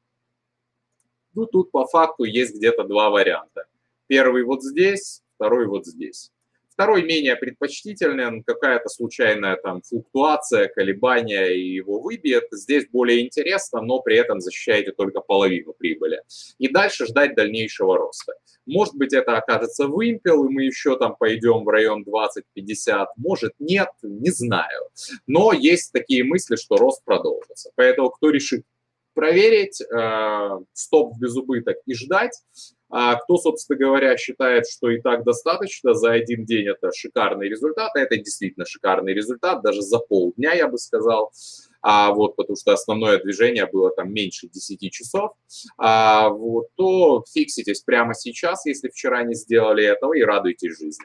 Ну, тут по факту есть где-то два варианта. Первый вот здесь, второй вот здесь. Второй менее предпочтительный, какая-то случайная там флуктуация, колебания и его выбьет. Здесь более интересно, но при этом защищаете только половину прибыли. И дальше ждать дальнейшего роста. Может быть, это окажется вымпел, и мы еще там пойдем в район двадцать пятьдесят. Может, нет, не знаю. Но есть такие мысли, что рост продолжится. Поэтому кто решит проверить, э, стоп в безубыток и ждать, а кто, собственно говоря, считает, что и так достаточно, за один день это шикарный результат, а это действительно шикарный результат, даже за полдня, я бы сказал, а вот, потому что основное движение было там меньше десяти часов, а вот, то фикситесь прямо сейчас, если вчера не сделали этого, и радуйтесь жизни.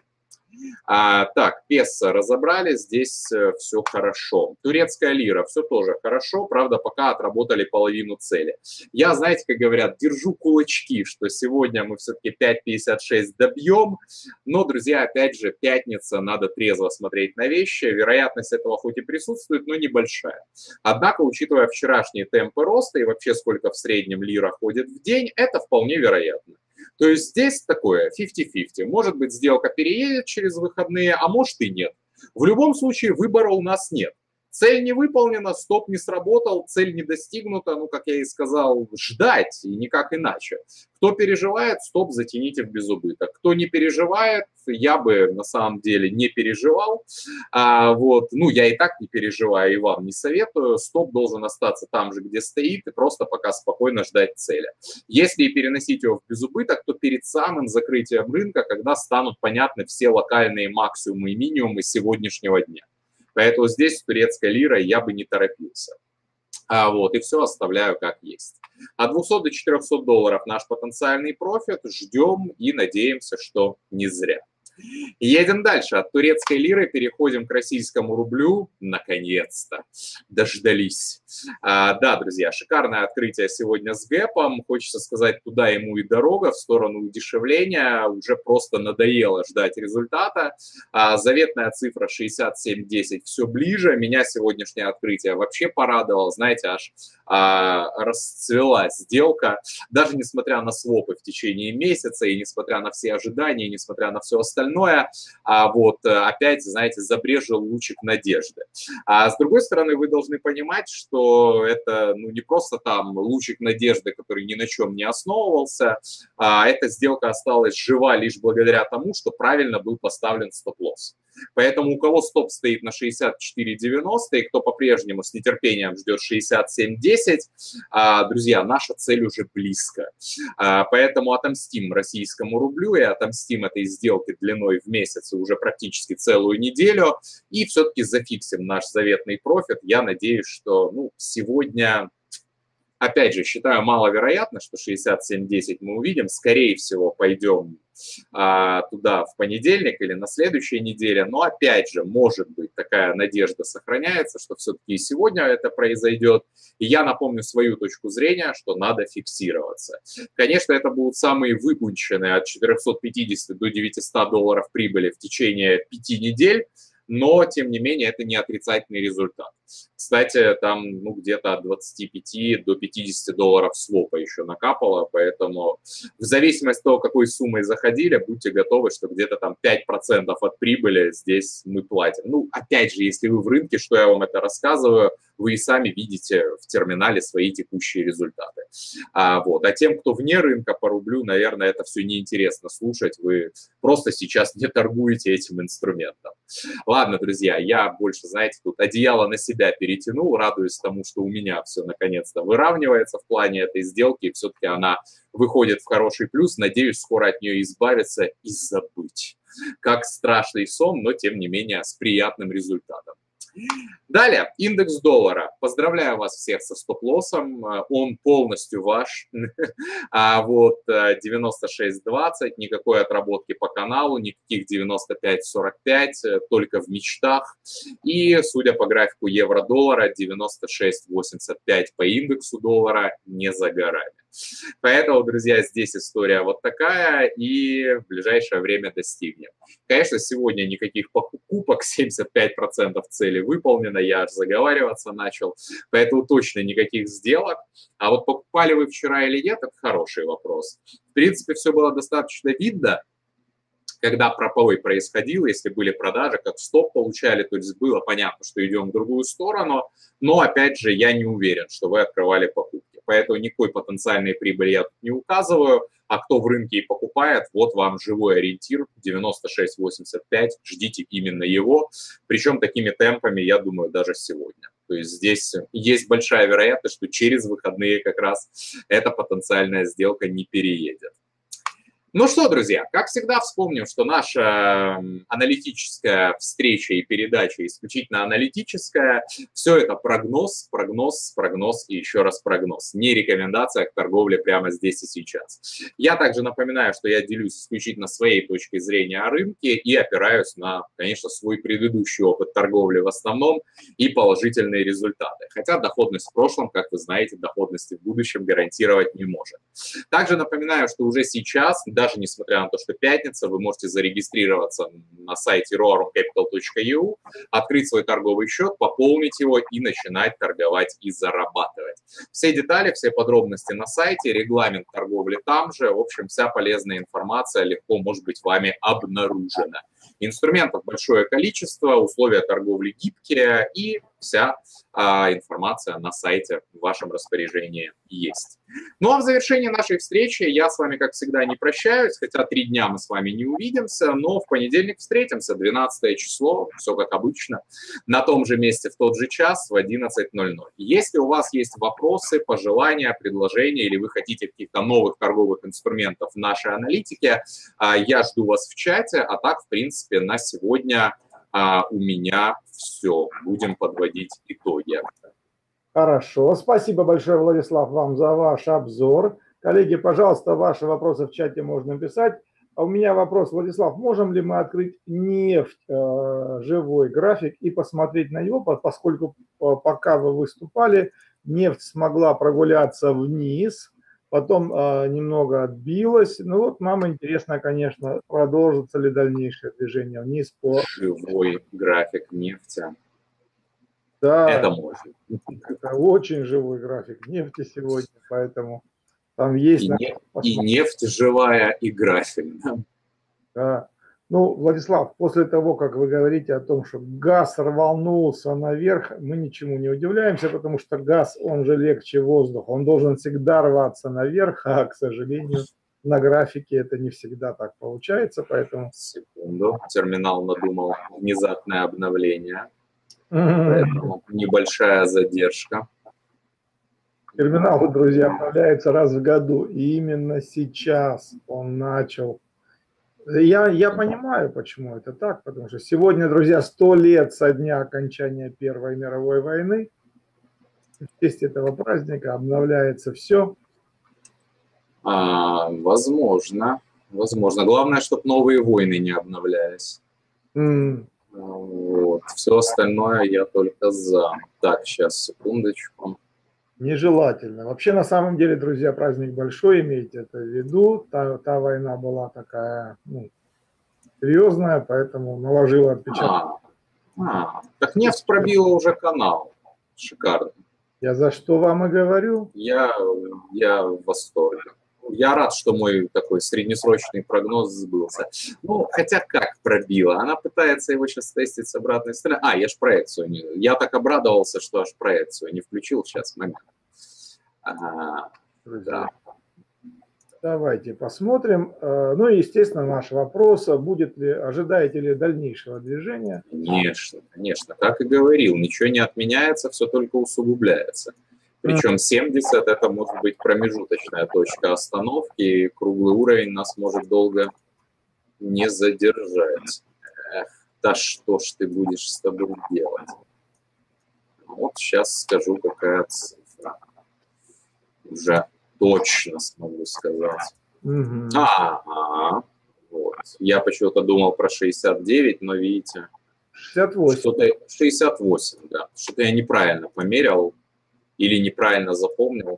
А, так, песо разобрали, здесь э, все хорошо. Турецкая лира, все тоже хорошо, правда, пока отработали половину цели. Я, знаете, как говорят, держу кулачки, что сегодня мы все-таки пять пятьдесят шесть добьем, но, друзья, опять же, пятница, надо трезво смотреть на вещи, вероятность этого хоть и присутствует, но небольшая. Однако, учитывая вчерашние темпы роста и вообще сколько в среднем лира ходит в день, это вполне вероятно. То есть здесь такое пятьдесят на пятьдесят. Может быть, сделка переедет через выходные, а может и нет. В любом случае выбора у нас нет. Цель не выполнена, стоп не сработал, цель не достигнута, ну, как я и сказал, ждать и никак иначе. Кто переживает, стоп затяните в безубыток. Кто не переживает, я бы на самом деле не переживал. А, вот, ну, я и так не переживаю и вам не советую. Стоп должен остаться там же, где стоит, и просто пока спокойно ждать цели. Если и переносить его в безубыток, то перед самым закрытием рынка, когда станут понятны все локальные максимумы и минимумы сегодняшнего дня. Поэтому здесь с турецкой лирой я бы не торопился. А вот, и все оставляю как есть. От двухсот до четырехсот долларов наш потенциальный профит. Ждем и надеемся, что не зря. Едем дальше. От турецкой лиры переходим к российскому рублю. Наконец-то. Дождались. А, да, друзья, шикарное открытие сегодня с гэпом. Хочется сказать, туда ему и дорога, в сторону удешевления. Уже просто надоело ждать результата. А, заветная цифра шестьдесят семь десять все ближе. Меня сегодняшнее открытие вообще порадовало. Знаете, аж а, расцвела сделка. Даже несмотря на свопы в течение месяца, и несмотря на все ожидания, и несмотря на все остальное, а вот опять, знаете, забрежил лучик надежды. А с другой стороны, вы должны понимать, что это, ну, не просто там лучик надежды, который ни на чем не основывался, а эта сделка осталась жива лишь благодаря тому, что правильно был поставлен стоп-лосс. Поэтому у кого стоп стоит на шестьдесят четыре девяносто и кто по-прежнему с нетерпением ждет шестьдесят семь десять, друзья, наша цель уже близко. Поэтому отомстим российскому рублю и отомстим этой сделке длиной в месяц и уже практически целую неделю. И все-таки зафиксим наш заветный профит. Я надеюсь, что ну, сегодня... Опять же, считаю маловероятно, что шестьдесят семь десять мы увидим. Скорее всего, пойдем а, туда в понедельник или на следующей неделе. Но опять же, может быть, такая надежда сохраняется, что все-таки и сегодня это произойдет. И я напомню свою точку зрения, что надо фиксироваться. Конечно, это будут самые выпущенные от четырехсот пятидесяти до девятисот долларов прибыли в течение пяти недель. но, тем не менее, это не отрицательный результат. Кстати, там ну, где-то от двадцати пяти до пятидесяти долларов свопа еще накапало, поэтому в зависимости от того, какой суммой заходили, будьте готовы, что где-то там пять процентов от прибыли здесь мы платим. Ну, опять же, если вы в рынке, что я вам это рассказываю, вы и сами видите в терминале свои текущие результаты. А, вот. а тем, кто вне рынка по рублю, наверное, это все неинтересно слушать. Вы просто сейчас не торгуете этим инструментом. Ладно, друзья, я больше, знаете, тут одеяло на себя перетянул, радуюсь тому, что у меня все наконец-то выравнивается в плане этой сделки, и все-таки она выходит в хороший плюс. Надеюсь, скоро от нее избавиться и забыть. Как страшный сон, но тем не менее с приятным результатом. Далее, индекс доллара. Поздравляю вас всех со стоп-лоссом, он полностью ваш. А вот девяносто шесть двадцать, никакой отработки по каналу, никаких девяносто пять сорок пять, только в мечтах. И, судя по графику евро-доллара, девяносто шесть восемьдесят пять по индексу доллара не за горами. Поэтому, друзья, здесь история вот такая, и в ближайшее время достигнем. Конечно, сегодня никаких покупок, семьдесят пять процентов цели выполнено, я аж заговариваться начал, поэтому точно никаких сделок. А вот покупали вы вчера или нет, это хороший вопрос. В принципе, все было достаточно видно, когда проповедь происходила, если были продажи, как стоп получали, то есть было понятно, что идем в другую сторону, но, опять же, я не уверен, что вы открывали покупки. Поэтому никакой потенциальной прибыли я тут не указываю, а кто в рынке и покупает, вот вам живой ориентир девяносто шесть восемьдесят пять, ждите именно его, причем такими темпами, я думаю, даже сегодня. То есть здесь есть большая вероятность, что через выходные как раз эта потенциальная сделка не переедет. Ну что, друзья, как всегда вспомним, что наша аналитическая встреча и передача исключительно аналитическая. Все это прогноз, прогноз, прогноз и еще раз прогноз. Не рекомендация к торговле прямо здесь и сейчас. Я также напоминаю, что я делюсь исключительно своей точкой зрения о рынке и опираюсь на, конечно, свой предыдущий опыт торговли в основном и положительные результаты. Хотя доходность в прошлом, как вы знаете, доходности в будущем гарантировать не может. Также напоминаю, что уже сейчас, даже Даже несмотря на то, что пятница, вы можете зарегистрироваться на сайте roarum capital точка e u, открыть свой торговый счет, пополнить его и начинать торговать и зарабатывать. Все детали, все подробности на сайте, регламент торговли там же. В общем, вся полезная информация легко может быть вами обнаружена. Инструментов большое количество, условия торговли гибкие и вся а, информация на сайте в вашем распоряжении есть. Ну а в завершении нашей встречи я с вами, как всегда, не прощаюсь, хотя три дня мы с вами не увидимся, но в понедельник встретимся, двенадцатое число, все как обычно, на том же месте в тот же час в одиннадцать ноль ноль. Если у вас есть вопросы, пожелания, предложения или вы хотите каких-то новых торговых инструментов в нашей аналитике, я жду вас в чате, а так, в принципе, на сегодня у меня все. Будем подводить итоги. Хорошо. Спасибо большое, Владислав, вам за ваш обзор. Коллеги, пожалуйста, ваши вопросы в чате можно писать. А у меня вопрос, Владислав, можем ли мы открыть нефть, э, живой график и посмотреть на него, поскольку пока вы выступали, нефть смогла прогуляться вниз, потом э, немного отбилась. Ну вот нам интересно, конечно, продолжится ли дальнейшее движение вниз по... Живой график нефти. Да, это можно. Это очень живой график нефти сегодня, поэтому там есть... И, не, и нефть живая, и график. Да? Да. Ну, Владислав, после того, как вы говорите о том, что газ рванулся наверх, мы ничему не удивляемся, потому что газ, он же легче воздуха, он должен всегда рваться наверх, а, к сожалению, на графике это не всегда так получается, поэтому... Секунду, терминал надумал внезапное обновление, поэтому небольшая задержка. Терминал, друзья, обновляется раз в году, и именно сейчас он начал... Я, я понимаю, почему это так, потому что сегодня, друзья, сто лет со дня окончания Первой мировой войны. В честь этого праздника обновляется все. А, возможно, возможно. Главное, чтобы новые войны не обновлялись. Mm. Вот. Все остальное я только за. Так, сейчас, секундочку. Нежелательно. Вообще, на самом деле, друзья, праздник большой, имейте это в виду. Та, та война была такая, ну, серьезная, поэтому наложила отпечаток. А, А, так нефть пробила уже канал. Шикарно. Я за что вам и говорю. Я, я в восторге. Я рад, что мой такой среднесрочный прогноз сбылся. Ну, хотя как пробила? Она пытается его сейчас тестить с обратной стороны. А, я ж проекцию не... Я так обрадовался, что аж проекцию не включил сейчас. Момент. Ага, да. Давайте посмотрим. Ну и, естественно, наш вопрос, будет ли, ожидаете ли дальнейшего движения? Конечно, конечно. Как и говорил, ничего не отменяется, все только усугубляется. Причем семьдесят это может быть промежуточная точка остановки, и круглый уровень нас может долго не задержать. Эх, да что ж ты будешь с тобой делать? Вот сейчас скажу, какая цифра. Уже точно смогу сказать. Угу. Ага, вот. Я почему-то думал про шестьдесят девять, но видите... шестьдесят восемь. Что-то шестьдесят восемь, да. Что-то я неправильно померил. Или неправильно запомнил.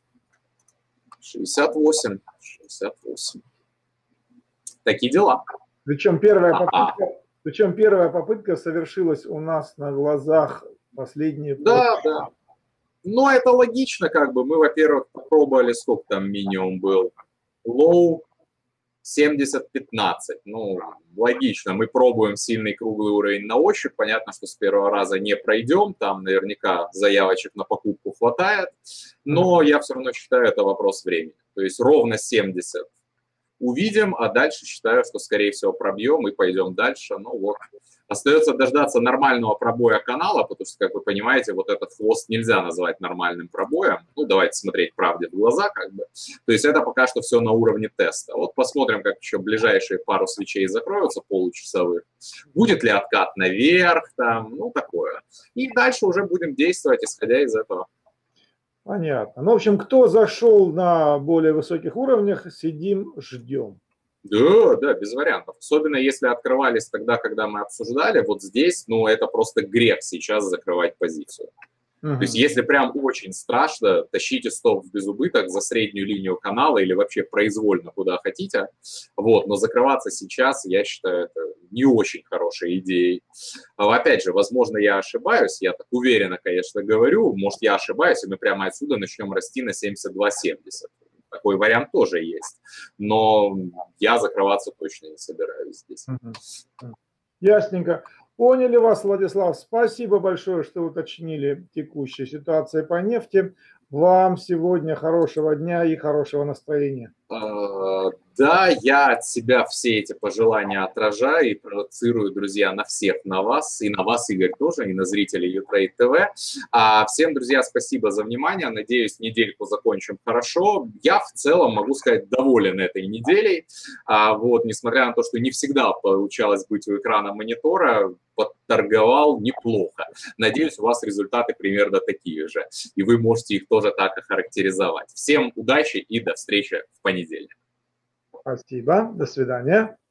шестьдесят восемь. шестьдесят восемь. Такие дела. Причем первая, попытка, причем первая попытка совершилась у нас на глазах последние... Да, да. Но это логично, как бы. Мы, во-первых, попробовали, сколько там минимум был. Лоу семьдесят пятнадцать. Ну, логично. Мы пробуем сильный круглый уровень на ощупь. Понятно, что с первого раза не пройдем. Там наверняка заявочек на покупку хватает. Но я все равно считаю, это вопрос времени. То есть ровно семьдесят увидим, а дальше считаю, что, скорее всего, пробьем и пойдем дальше. Ну вот. Остается дождаться нормального пробоя канала, потому что, как вы понимаете, вот этот хвост нельзя назвать нормальным пробоем. Ну, давайте смотреть правде в глаза, как бы. То есть это пока что все на уровне теста. Вот посмотрим, как еще ближайшие пару свечей закроются, получасовых. Будет ли откат наверх, там, ну, такое. И дальше уже будем действовать, исходя из этого. Понятно. Ну, в общем, кто зашел на более высоких уровнях, сидим, ждем. Да, да, без вариантов. Особенно если открывались тогда, когда мы обсуждали, вот здесь, ну, это просто грех сейчас закрывать позицию. Uh-huh. То есть если прям очень страшно, тащите стоп в безубыток за среднюю линию канала или вообще произвольно куда хотите. Вот, но закрываться сейчас, я считаю, это не очень хорошей идеей. Опять же, возможно, я ошибаюсь, я так уверенно, конечно, говорю, может, я ошибаюсь, и мы прямо отсюда начнем расти на семьдесят два семьдесят. Такой вариант тоже есть. Но я закрываться точно не собираюсь здесь. Ясненько. Поняли вас, Владислав. Спасибо большое, что уточнили текущую ситуацию по нефти. Вам сегодня хорошего дня и хорошего настроения. Да, я от себя все эти пожелания отражаю и провоцирую, друзья, на всех, на вас, и на вас, Игорь, тоже, и на зрителей Ютрейд ТВ. А всем, друзья, спасибо за внимание. Надеюсь, недельку закончим хорошо. Я в целом, могу сказать, доволен этой неделей. А вот, несмотря на то, что не всегда получалось быть у экрана монитора, подторговал неплохо. Надеюсь, у вас результаты примерно такие же, и вы можете их тоже так охарактеризовать. Всем удачи и до встречи в понедельник. Спасибо. До свидания.